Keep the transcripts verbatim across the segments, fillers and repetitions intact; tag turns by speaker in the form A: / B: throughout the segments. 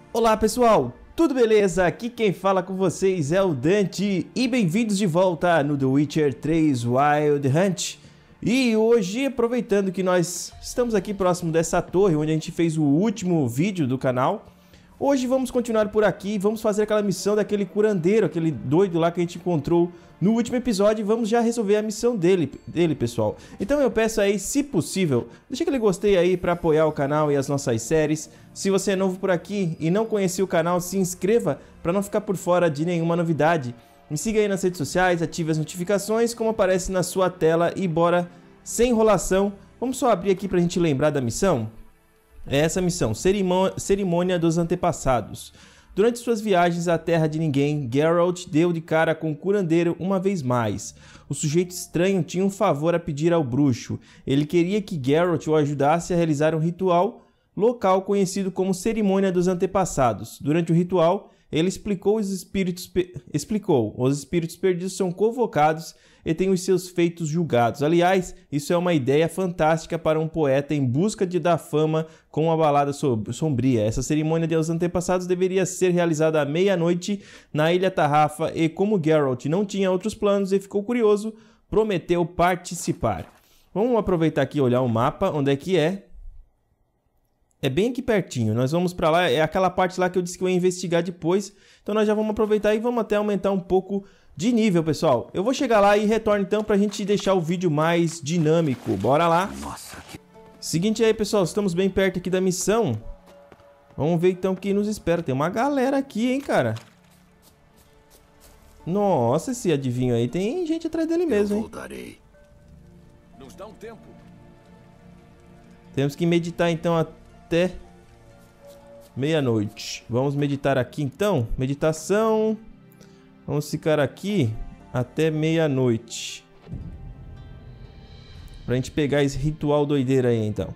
A: Olá pessoal, tudo beleza? Aqui quem fala com vocês é o Dante e bem-vindos de volta no The Witcher três Wild Hunt. E hoje, aproveitando que nós estamos aqui próximo dessa torre onde a gente fez o último vídeo do canal, hoje vamos continuar por aqui e vamos fazer aquela missão daquele curandeiro, aquele doido lá que a gente encontrou no último episódio, e vamos já resolver a missão dele, dele, pessoal. Então eu peço aí, se possível, deixa aquele gostei aí para apoiar o canal e as nossas séries. Se você é novo por aqui e não conhecia o canal, se inscreva para não ficar por fora de nenhuma novidade. Me siga aí nas redes sociais, ative as notificações como aparece na sua tela e bora, sem enrolação, vamos só abrir aqui para a gente lembrar da missão. É essa missão, Cerimônia dos Antepassados. Durante suas viagens à Terra de Ninguém, Geralt deu de cara com o curandeiro uma vez mais. O sujeito estranho tinha um favor a pedir ao bruxo. Ele queria que Geralt o ajudasse a realizar um ritual local conhecido como Cerimônia dos Antepassados. Durante o ritual, ele explicou os espíritos, explicou, os espíritos perdidos são convocados e têm os seus feitos julgados. Aliás, isso é uma ideia fantástica para um poeta em busca de dar fama com uma balada sombria. Essa cerimônia dos antepassados deveria ser realizada à meia-noite na Ilha Tarrafa e, como Geralt não tinha outros planos e ficou curioso, prometeu participar. Vamos aproveitar aqui e olhar o mapa, onde é que é. É bem aqui pertinho, nós vamos pra lá, é aquela parte lá que eu disse que eu ia investigar depois. Então nós já vamos aproveitar e vamos até aumentar um pouco de nível, pessoal. Eu vou chegar lá e retorno então pra gente deixar o vídeo mais dinâmico. Bora lá. Nossa, que... Seguinte aí, pessoal, estamos bem perto aqui da missão. Vamos ver então o que nos espera. Tem uma galera aqui, hein, cara. Nossa, esse adivinho aí tem gente atrás dele mesmo, hein.
B: Voltarei. Nos dá um tempo.
A: Temos que meditar então até meia-noite. Vamos meditar aqui então. Meditação. Vamos ficar aqui até meia-noite. Pra gente pegar esse ritual doideira aí então.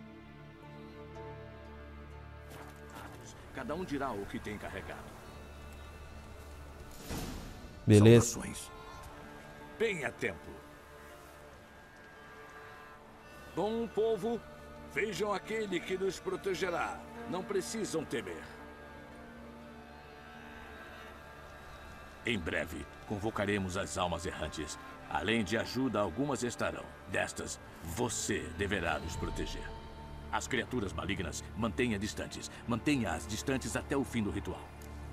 B: Cada um dirá o que tem carregado.
A: Beleza.
B: Bem a tempo. Bom povo, vejam aquele que nos protegerá. Não precisam temer. Em breve, convocaremos as almas errantes. Além de ajuda, algumas estarão. Destas, você deverá nos proteger. As criaturas malignas, mantenha distantes. Mantenha-as distantes até o fim do ritual.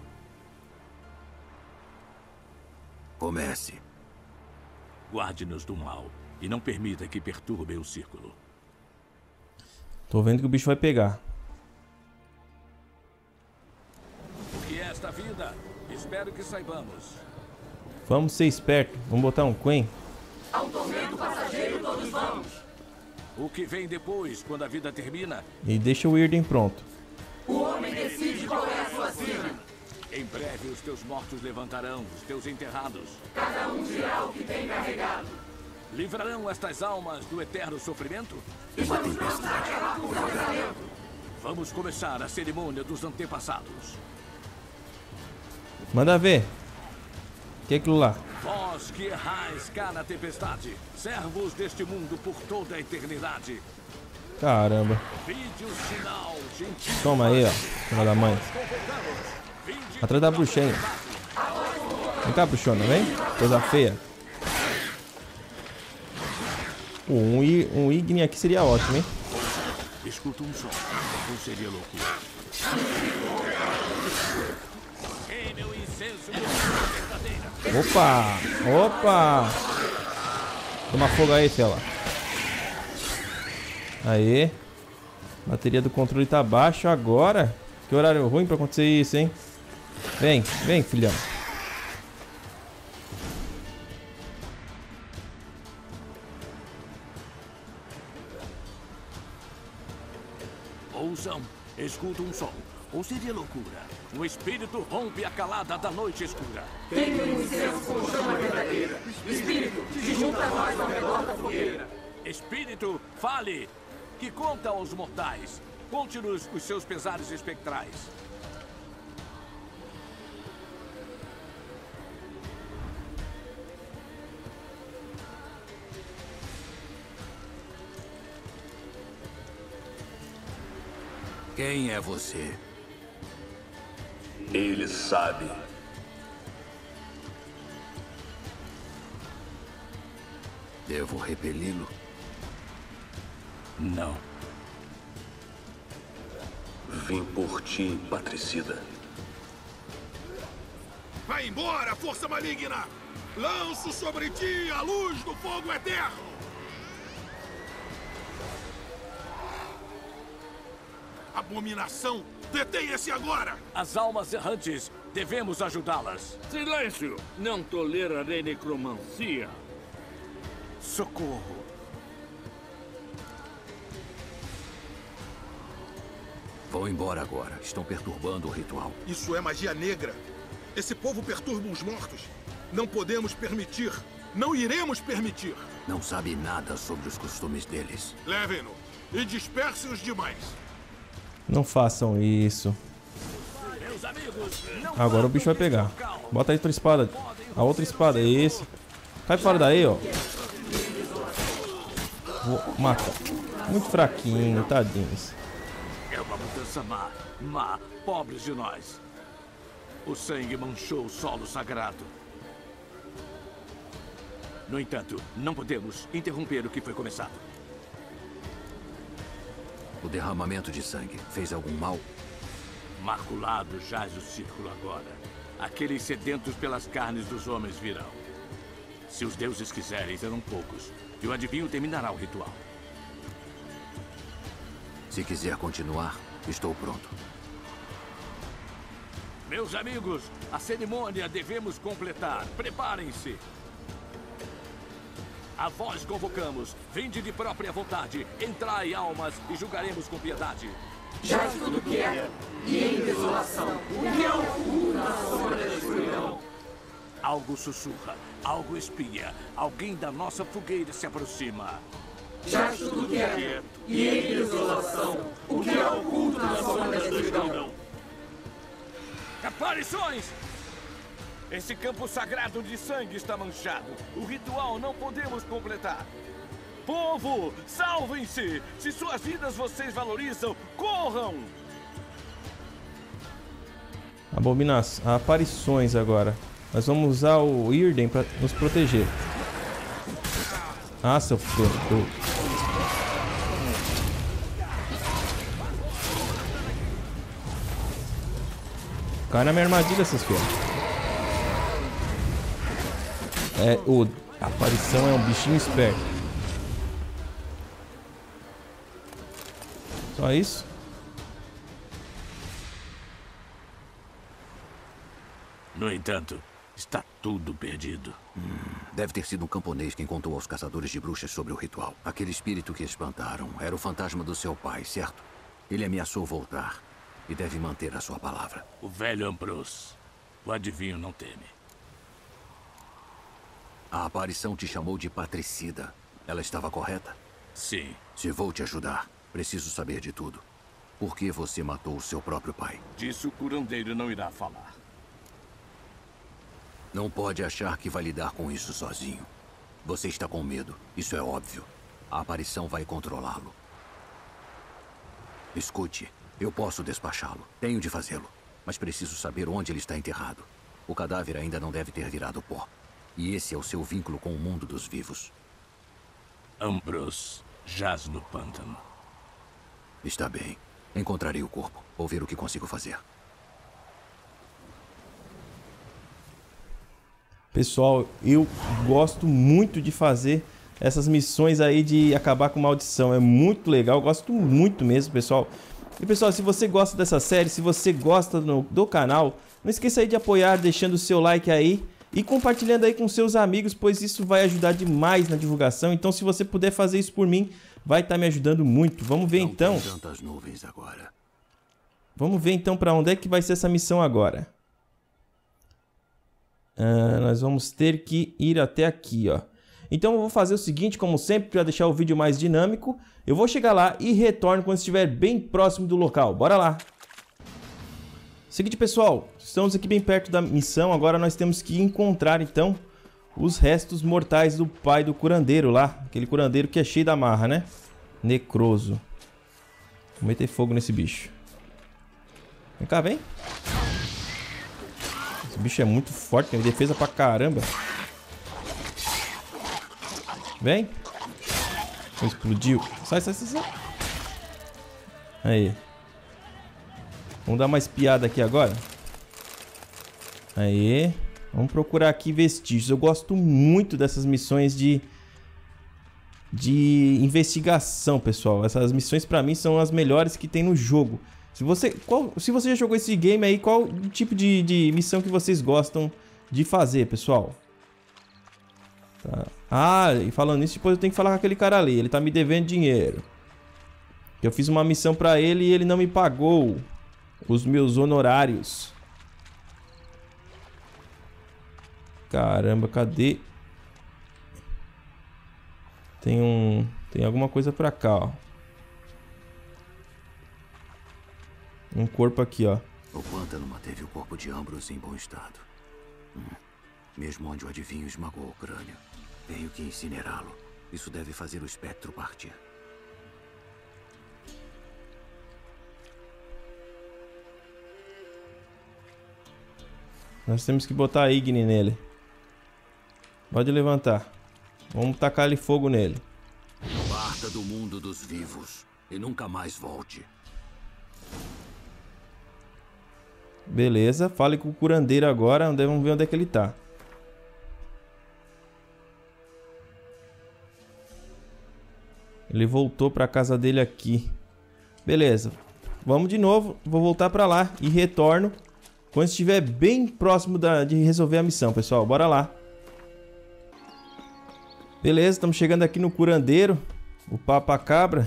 C: Comece.
B: Guarde-nos do mal e não permita que perturbem o círculo.
A: Tô vendo que o bicho vai pegar.
B: O que é esta vida? Espero que saibamos.
A: Vamos ser espertos. Vamos botar um Quen.
D: Ao tormento passageiro todos vamos.
B: O que vem depois, quando a vida termina?
A: E deixa o Irden pronto.
D: O homem decide qual é a sua sina.
B: Em breve os teus mortos levantarão, os teus enterrados.
D: Cada um dirá o que tem carregado.
B: Livrarão estas almas do eterno sofrimento?
D: Estamos prontos para acabar com o casamento.
B: Vamos começar a cerimônia dos antepassados.
A: Manda ver. O que é aquilo lá?
B: Vós que errais cá na tempestade, servos deste mundo por toda a eternidade.
A: Caramba.
B: Vide o sinal gentil.
A: Toma aí, ó. Filha da mãe. Atrás da bruxa aí. Vem cá, bruxona, vem. Coisa feia. Pô, um, um Igni aqui seria ótimo, hein?
B: Escuta um som. Não seria loucura. Queime o incenso verdadeira.
A: Opa! Opa! Toma fogo aí, fela. Aê. Bateria do controle tá baixa agora. Que horário ruim pra acontecer isso, hein? Vem, vem, filhão.
B: Ouçam, escuta um som. Ou seria loucura? O espírito rompe a calada da noite escura.
D: Queime o incenso com chama verdadeira. Espírito, se junta a nós ao redor da fogueira.
B: Espírito, fale! Que conta aos mortais. Conte-nos os seus pesares espectrais.
C: Quem é você? ele sabe.
E: Devo repeli-lo?
B: Não.
C: Vim por ti, patricida.
F: Vai embora, força maligna! Lanço sobre ti a luz do fogo eterno! Abominação! Detenha-se agora!
B: As almas errantes, devemos ajudá-las.
G: Silêncio! Não tolerarei necromancia.
B: Socorro!
E: Vão embora agora. Estão perturbando o ritual.
F: Isso é magia negra. Esse povo perturba os mortos. Não podemos permitir. Não iremos permitir.
E: Não sabe nada sobre os costumes deles.
F: Levem-no e disperse os demais.
A: Não façam isso.
B: Meus amigos, não
A: Agora o bicho vai pegar. Bota aí outra espada. A outra espada, esse. Cai fora daí, ó. Vou matar. Muito fraquinho, tadinhos.
B: É uma mudança má, má, pobres de nós. O sangue manchou o solo sagrado. No entanto, não podemos interromper o que foi começado.
E: O derramamento de sangue fez algum mal?
B: Maculado jaz o círculo agora. Aqueles sedentos pelas carnes dos homens virão. Se os deuses quiserem, serão poucos. E o adivinho terminará o ritual.
E: Se quiser continuar, estou pronto.
B: Meus amigos, a cerimônia devemos completar. Preparem-se. A vós convocamos. Vinde de própria vontade. Entrai, almas, e julgaremos com piedade.
D: Jaz tudo quieto e em desolação. O que é oculto na sombra da escuridão?
B: Algo sussurra, algo espia. Alguém da nossa fogueira se aproxima.
D: Jaz tudo quieto e em desolação. O que é oculto na sombra da escuridão?
B: Aparições! Esse campo sagrado de sangue está manchado. O ritual não podemos completar. Povo, salvem-se! Se suas vidas vocês valorizam, corram!
A: Abominação. Aparições agora. Nós vamos usar o Irden para nos proteger. Ah, seu filho. Cai na minha armadilha, seus filhos. É, o... A aparição é um bichinho esperto. Só isso?
B: No entanto, está tudo perdido.
E: Hum, deve ter sido um camponês quem contou aos caçadores de bruxas sobre o ritual. Aquele espírito que espantaram era o fantasma do seu pai, certo? Ele ameaçou voltar e deve manter a sua palavra.
B: O velho Ambrose. O adivinho não teme.
E: A aparição te chamou de patricida. Ela estava correta?
B: Sim.
E: Se vou te ajudar, preciso saber de tudo. Por que você matou o seu próprio pai?
B: Disso o curandeiro não irá falar.
E: Não pode achar que vai lidar com isso sozinho. Você está com medo, isso é óbvio. A aparição vai controlá-lo. Escute, eu posso despachá-lo. Tenho de fazê-lo. Mas preciso saber onde ele está enterrado. O cadáver ainda não deve ter virado pó. E esse é o seu vínculo com o mundo dos vivos.
B: Ambrose jaz no pântano.
E: Está bem. Encontrarei o corpo. Vou ver o que consigo fazer.
A: Pessoal, eu gosto muito de fazer essas missões aí de acabar com maldição. É muito legal, eu gosto muito mesmo, pessoal. E pessoal, se você gosta dessa série, se você gosta do, do canal, não esqueça aí de apoiar, deixando o seu like aí e compartilhando aí com seus amigos, pois isso vai ajudar demais na divulgação. Então, se você puder fazer isso por mim, vai estar me ajudando muito. Vamos ver
E: não
A: então.
E: Tem tantas nuvens agora.
A: Vamos ver então para onde é que vai ser essa missão agora. Uh, nós vamos ter que ir até aqui, ó. Então eu vou fazer o seguinte, como sempre, para deixar o vídeo mais dinâmico. Eu vou chegar lá e retorno quando estiver bem próximo do local. Bora lá! Seguinte, pessoal, estamos aqui bem perto da missão. Agora nós temos que encontrar, então, os restos mortais do pai do curandeiro lá. Aquele curandeiro que é cheio da marra, né? Necroso. Vou meter fogo nesse bicho. Vem cá, vem. Esse bicho é muito forte, tem defesa pra caramba. Vem. Explodiu. Sai, sai, sai, sai. Aí. Vamos dar uma espiada aqui agora. Aí. Vamos procurar aqui vestígios. Eu gosto muito dessas missões de... De investigação, pessoal. Essas missões pra mim são as melhores que tem no jogo. Se você, qual, se você já jogou esse game aí, qual o tipo de, de missão que vocês gostam de fazer, pessoal? Tá. Ah, e falando nisso, depois eu tenho que falar com aquele cara ali. Ele tá me devendo dinheiro. Eu fiz uma missão pra ele e ele não me pagou os meus honorários. Caramba, cadê? Tem um... Tem alguma coisa pra cá, ó. Um corpo aqui, ó.
E: O pântano manteve o corpo de Ambrose em bom estado. Hum. Mesmo onde o adivinho esmagou o crânio. Tenho que incinerá-lo. Isso deve fazer o espectro partir.
A: Nós temos que botar a Igni nele. Pode levantar. Vamos tacar ali fogo nele.
E: Parta do mundo dos vivos e nunca mais volte.
A: Beleza, fale com o curandeiro agora. Vamos ver onde é que ele tá. Ele voltou pra casa dele aqui. Beleza. Vamos de novo. Vou voltar pra lá e retorno quando estiver bem próximo da, de resolver a missão, pessoal. Bora lá. Beleza, estamos chegando aqui no curandeiro. O papacabra.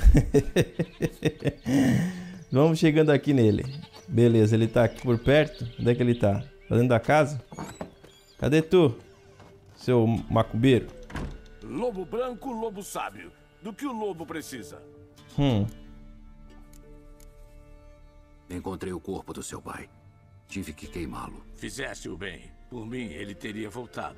A: Vamos chegando aqui nele. Beleza, ele tá aqui por perto. Onde é que ele tá? Tá dentro da casa? Cadê tu, seu macumbeiro?
B: Lobo branco, lobo sábio. Do que o lobo precisa?
A: Hum.
E: Encontrei o corpo do seu pai. Tive que queimá-lo.
B: Fizeste o bem. Por mim, ele teria voltado.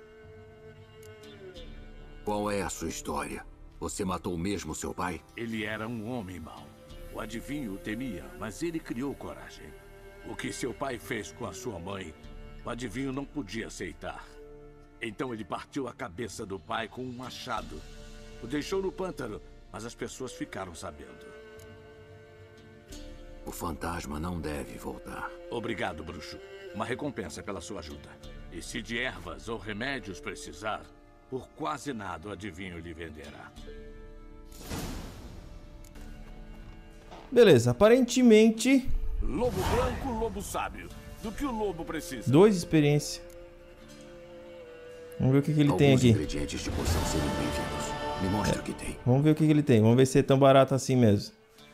E: Qual é a sua história? Você matou mesmo seu pai?
B: Ele era um homem mau. O adivinho o temia, mas ele criou coragem. O que seu pai fez com a sua mãe, o adivinho não podia aceitar. Então ele partiu a cabeça do pai com um machado. O deixou no pântano, mas as pessoas ficaram sabendo.
E: O fantasma não deve voltar.
B: Obrigado, bruxo. Uma recompensa pela sua ajuda. E se de ervas ou remédios precisar, por quase nada o adivinho lhe venderá.
A: Beleza, aparentemente...
B: Lobo branco, lobo sábio. Do que o lobo precisa?
A: Dois experiência. Vamos ver o que, que ele
E: Alguns
A: tem aqui.
E: ingredientes de poção serem bem-vindos. Me mostre
A: É.
E: o que tem.
A: Vamos ver o que, que ele tem. Vamos ver se é tão barato assim mesmo.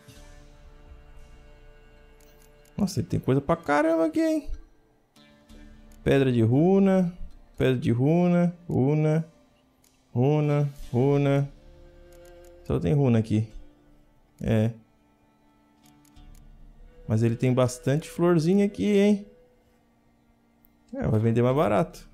A: Nossa, ele tem coisa pra caramba aqui, hein? Pedra de runa. Pedra de runa. Runa. Runa. Runa. Só tem runa aqui. É. Mas ele tem bastante florzinha aqui, hein? É, vai vender mais barato.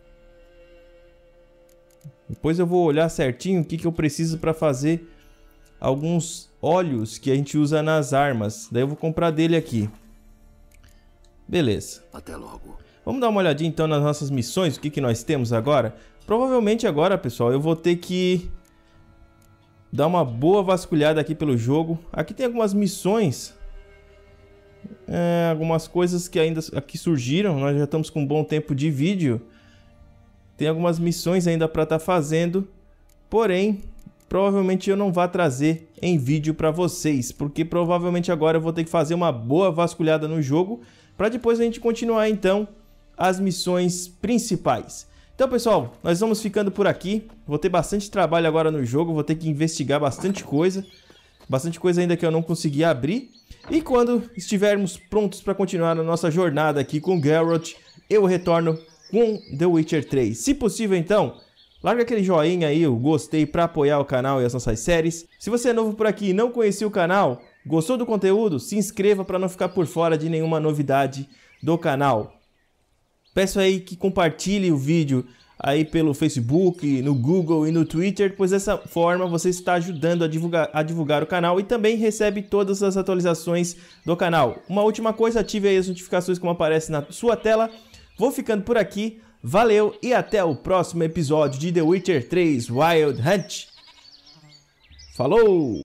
A: Depois eu vou olhar certinho o que, que eu preciso para fazer alguns óleos que a gente usa nas armas. Daí eu vou comprar dele aqui. Beleza.
E: Até logo.
A: Vamos dar uma olhadinha então nas nossas missões. O que, que nós temos agora? Provavelmente agora, pessoal, eu vou ter que dar uma boa vasculhada aqui pelo jogo. Aqui tem algumas missões. É, algumas coisas que ainda aqui surgiram. Nós já estamos com um bom tempo de vídeo. Tem algumas missões ainda para estar fazendo, porém, provavelmente eu não vou trazer em vídeo para vocês, porque provavelmente agora eu vou ter que fazer uma boa vasculhada no jogo, para depois a gente continuar então as missões principais. Então, pessoal, nós vamos ficando por aqui. Vou ter bastante trabalho agora no jogo, vou ter que investigar bastante coisa, bastante coisa ainda que eu não consegui abrir. E quando estivermos prontos para continuar a nossa jornada aqui com Geralt, eu retorno com The Witcher três. Se possível, então, larga aquele joinha aí, o gostei para apoiar o canal e as nossas séries. Se você é novo por aqui e não conhecia o canal, gostou do conteúdo, se inscreva para não ficar por fora de nenhuma novidade do canal. Peço aí que compartilhe o vídeo aí pelo Facebook, no Google e no Twitter, pois dessa forma você está ajudando a divulgar, a divulgar o canal e também recebe todas as atualizações do canal. Uma última coisa, ative aí as notificações como aparece na sua tela, Vou ficando por aqui, valeu e até o próximo episódio de The Witcher três Wild Hunt. Falou!